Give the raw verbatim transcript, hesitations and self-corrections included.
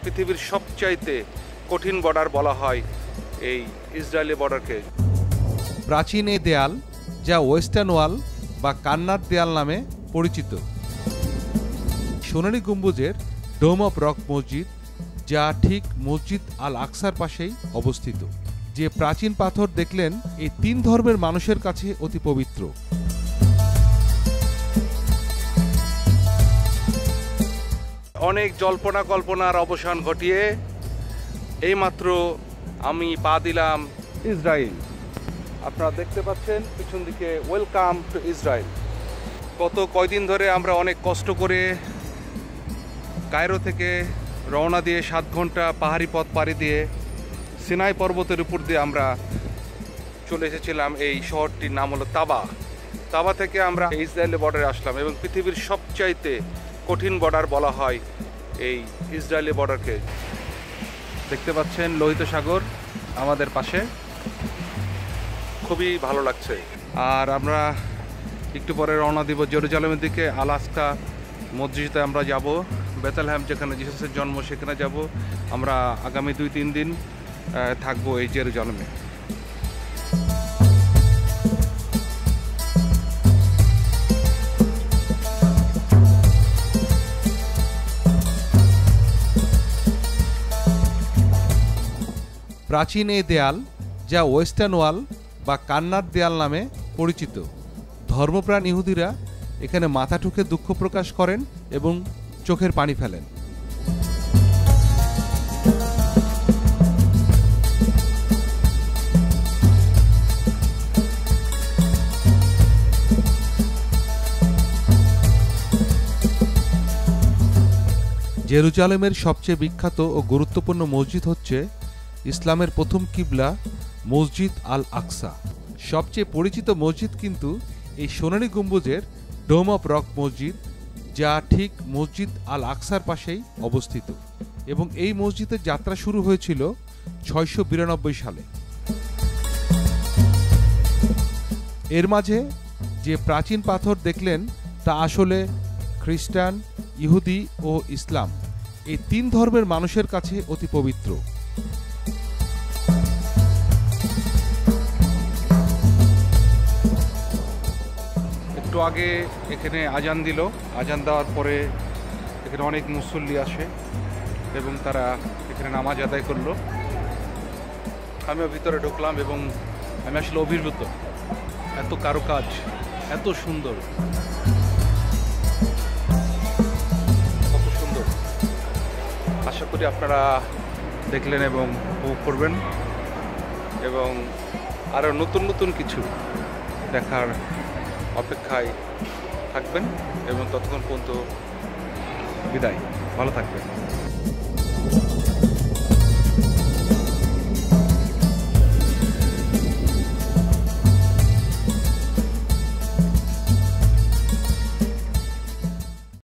পৃথিবীর সবচাইতে কঠিন বর্ডার বলা হয় এই ইসরায়েলি বর্ডারকে। প্রাচীন এই দেয়াল, যা ওয়েস্টার্ন ওয়াল বা কান্নার দেয়াল নামে পরিচিত, সোনালী গম্বুজের ডোম অফ রক মসজিদ, যা ঠিক মসজিদ আল-আকসার পাশেই অবস্থিত। যে প্রাচীন পাথর দেখলেন, এই তিন ধর্মের মানুষের কাছে অতি পবিত্র। অনেক জল্পনা কল্পনার অবসান ঘটিয়ে এইমাত্র আমি পা দিলাম ইসরায়েল। আপনারা দেখতে পাচ্ছেন পিছন দিকে, ওয়েলকাম টু ইসরায়েল। গত কয়দিন ধরে আমরা অনেক কষ্ট করে কায়রো থেকে রওনা দিয়ে সাত ঘন্টা পাহাড়ি পথ পাড়ি দিয়ে সিনাই পর্বতের উপর দিয়ে আমরা চলে এসেছিলাম। এই শহরটির নাম হলো তাবা। তাবা থেকে আমরা ইসরায়েলের বর্ডারে আসলাম এবং পৃথিবীর সবচাইতে কঠিন বর্ডার বলা হয় এই ইসরায়েলি বর্ডারকে। দেখতে পাচ্ছেন লোহিত সাগর আমাদের পাশে, খুবই ভালো লাগছে। আর আমরা একটু পরে রওনা দিব জেরুজালেমের দিকে। আল-আকসা মসজিদে আমরা যাব, বেথলেহেম যেখানে জিসাসের জন্ম সেখানে যাব। আমরা আগামী দুই তিন দিন থাকবো এই জেরুজালেমে। প্রাচীন এই দেয়াল, যা ওয়েস্টার্ন ওয়াল বা কান্নার দেয়াল নামে পরিচিত, ধর্মপ্রাণ ইহুদিরা এখানে মাথা ঠুকে দুঃখ প্রকাশ করেন এবং চোখের পানি ফেলেন। জেরুজালেমের সবচেয়ে বিখ্যাত ও গুরুত্বপূর্ণ মসজিদ হচ্ছে ইসলামের প্রথম কিবলা মসজিদ আল-আকসা। সবচেয়ে পরিচিত মসজিদ কিন্তু এই সোনালী গম্বুজের ডোম অফ রক মসজিদ, যা ঠিক মসজিদ আল-আকসার পাশেই অবস্থিত। এবং এই মসজিদের যাত্রা শুরু হয়েছিল ছয়শো বিরানব্বই সালে। এর মাঝে যে প্রাচীন পাথর দেখলেন, তা আসলে খ্রিস্টান, ইহুদি ও ইসলাম এই তিন ধর্মের মানুষের কাছে অতি পবিত্র। একটু আগে এখানে আজান দিল। আজান দেওয়ার পরে এখানে অনেক মুসল্লি আসে এবং তারা এখানে নামাজ আদায় করলো। আমিও ভিতরে ঢুকলাম এবং আমি আসলে অভিভূত। এত কারুকাজ, এত সুন্দর, কত সুন্দর। আশা করি আপনারা দেখলেন এবং উপভোগ করবেন এবং আরও নতুন নতুন কিছু দেখার অপেক্ষায় থাকবেন এবং ততক্ষণ পর্যন্ত বিদায়। ভালো থাকবেন।